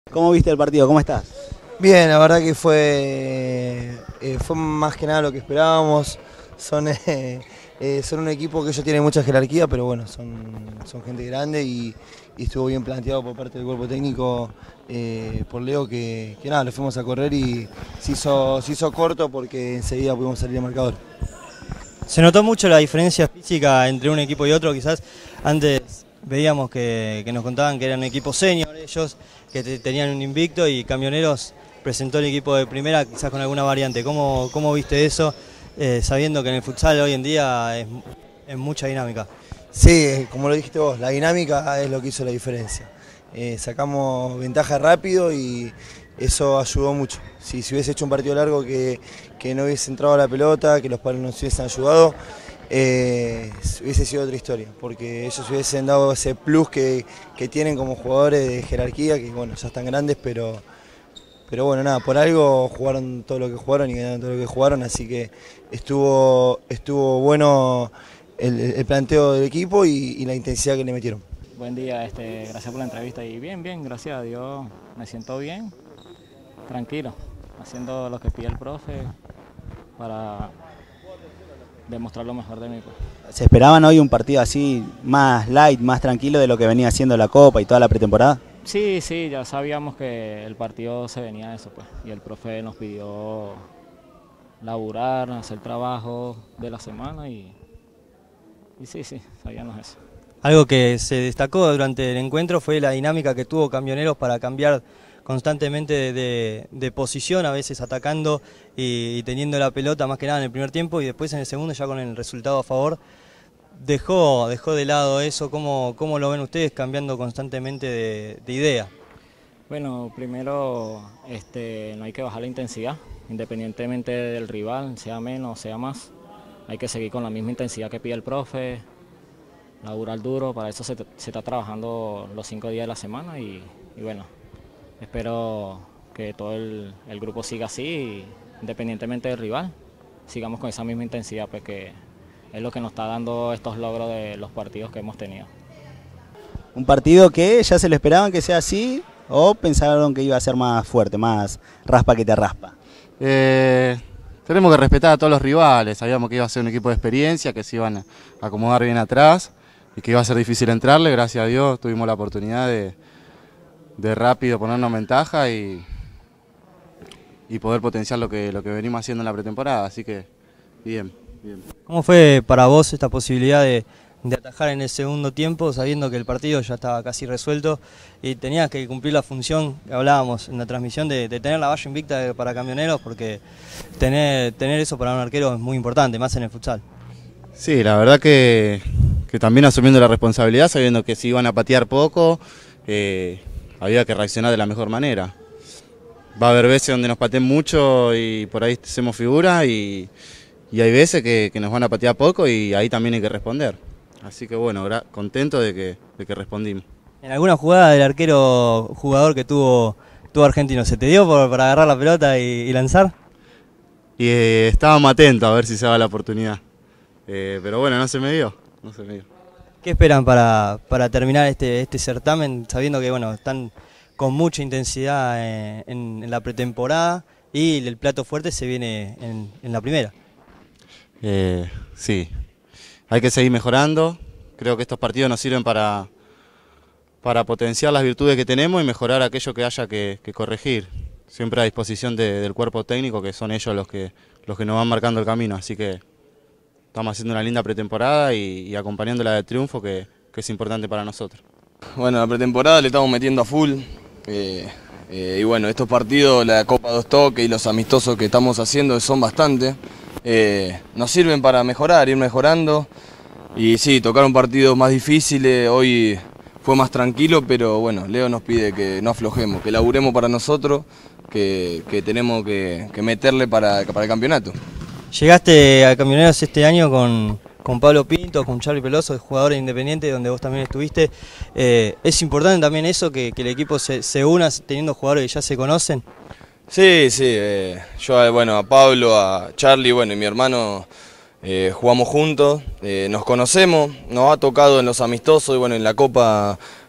¿Cómo viste el partido? ¿Cómo estás? Bien, la verdad que fue más que nada lo que esperábamos. Son un equipo que ellos tienen mucha jerarquía, pero bueno, son gente grande y estuvo bien planteado por parte del cuerpo técnico por Leo que nada, lo fuimos a correr y se hizo corto porque enseguida pudimos salir al marcador. Se notó mucho la diferencia física entre un equipo y otro, quizás antes veíamos que nos contaban que eran un equipo senior ellos, que tenían un invicto y Camioneros presentó el equipo de primera quizás con alguna variante. ¿Cómo viste eso, sabiendo que en el futsal hoy en día es mucha dinámica? Sí, como lo dijiste vos, la dinámica es lo que hizo la diferencia. Sacamos ventaja rápido y eso ayudó mucho. Si hubiese hecho un partido largo que no hubiese entrado a la pelota, que los palos nos hubiesen ayudado, hubiese sido otra historia, porque ellos hubiesen dado ese plus que tienen como jugadores de jerarquía, que bueno, ya están grandes, pero bueno, nada, por algo jugaron todo lo que jugaron y ganaron todo lo que jugaron, así que estuvo bueno el planteo del equipo y la intensidad que le metieron. Buen día, gracias por la entrevista y bien, gracias a Dios, me siento bien, tranquilo, haciendo lo que pide el profe para demostrar lo mejor de mí. ¿Se esperaban hoy un partido así más light, más tranquilo de lo que venía haciendo la Copa y toda la pretemporada? Sí, ya sabíamos que el partido se venía de eso, pues, y el profe nos pidió laburar, hacer trabajo de la semana y sí, sabíamos eso. Algo que se destacó durante el encuentro fue la dinámica que tuvo Camioneros para cambiar constantemente de posición, a veces atacando y teniendo la pelota más que nada en el primer tiempo y después en el segundo ya con el resultado a favor. Dejó de lado eso. ¿Cómo lo ven ustedes cambiando constantemente de idea? Bueno, primero no hay que bajar la intensidad, independientemente del rival, sea menos, sea más. Hay que seguir con la misma intensidad que pide el profe, laburar duro, para eso se está trabajando los 5 días de la semana y bueno, espero que todo el grupo siga así, independientemente del rival, sigamos con esa misma intensidad, pues que es lo que nos está dando estos logros de los partidos que hemos tenido. ¿Un partido que ya se lo esperaban que sea así o pensaron que iba a ser más fuerte, más raspa que te raspa? Tenemos que respetar a todos los rivales, sabíamos que iba a ser un equipo de experiencia, que se iban a acomodar bien atrás y que iba a ser difícil entrarle. Gracias a Dios tuvimos la oportunidad de rápido ponernos en ventaja y poder potenciar lo que venimos haciendo en la pretemporada, así que bien. ¿Cómo fue para vos esta posibilidad de atajar en el segundo tiempo, sabiendo que el partido ya estaba casi resuelto y tenías que cumplir la función que hablábamos en la transmisión de tener la valla invicta para Camioneros, porque tener eso para un arquero es muy importante, más en el futsal? Sí, la verdad que también asumiendo la responsabilidad, sabiendo que si iban a patear poco, había que reaccionar de la mejor manera. Va a haber veces donde nos pateen mucho y por ahí hacemos figura y hay veces que nos van a patear poco y ahí también hay que responder. Así que bueno, contento de que respondimos. ¿En alguna jugada del arquero jugador que tuvo Argentino, se te dio para agarrar la pelota y lanzar? Y estábamos atentos a ver si se daba la oportunidad. Pero bueno, no se me dio. ¿Qué esperan para terminar este certamen, sabiendo que bueno, están con mucha intensidad en la pretemporada y el plato fuerte se viene en la primera? Sí, hay que seguir mejorando. Creo que estos partidos nos sirven para potenciar las virtudes que tenemos y mejorar aquello que haya que corregir. Siempre a disposición del cuerpo técnico, que son ellos los que nos van marcando el camino. Así que estamos haciendo una linda pretemporada y acompañándola del triunfo, que es importante para nosotros. Bueno, la pretemporada le estamos metiendo a full. Y bueno, estos partidos, la Copa Dos Toques y los amistosos que estamos haciendo son bastante. Nos sirven para mejorar, ir mejorando y sí, tocar un partido más difícil. Hoy fue más tranquilo, pero bueno, Leo nos pide que no aflojemos, que laburemos para nosotros, que tenemos que meterle para el campeonato. Llegaste a Camioneros este año con Pablo Pinto, con Charly Peloso, jugadores independientes, donde vos también estuviste. ¿Es importante también eso, que el equipo se una teniendo jugadores que ya se conocen? Sí, yo bueno, a Pablo, a Charly, bueno, y mi hermano jugamos juntos, nos conocemos, nos ha tocado en los amistosos y bueno, en la Copa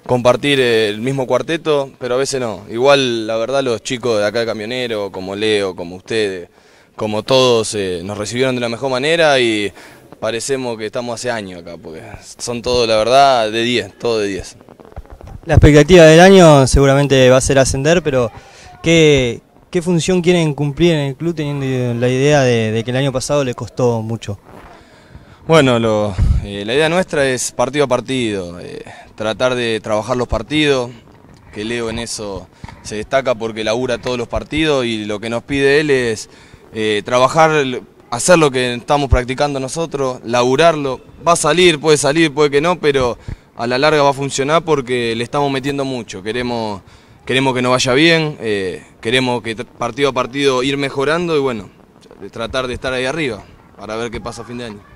compartir el mismo cuarteto, pero a veces no. Igual, la verdad, los chicos de acá de Camionero, como Leo, como ustedes, como todos, nos recibieron de la mejor manera y parecemos que estamos hace años acá, porque son todos, la verdad, de 10, todo de 10. La expectativa del año seguramente va a ser ascender, pero ¿qué función quieren cumplir en el club teniendo la idea de que el año pasado le costó mucho? Bueno, la idea nuestra es partido a partido, tratar de trabajar los partidos, que Leo en eso se destaca porque labura todos los partidos y lo que nos pide él es trabajar, hacer lo que estamos practicando nosotros, laburarlo. Va a salir, puede que no, pero a la larga va a funcionar porque le estamos metiendo mucho. Queremos que nos vaya bien, queremos que partido a partido ir mejorando y bueno, tratar de estar ahí arriba para ver qué pasa a fin de año.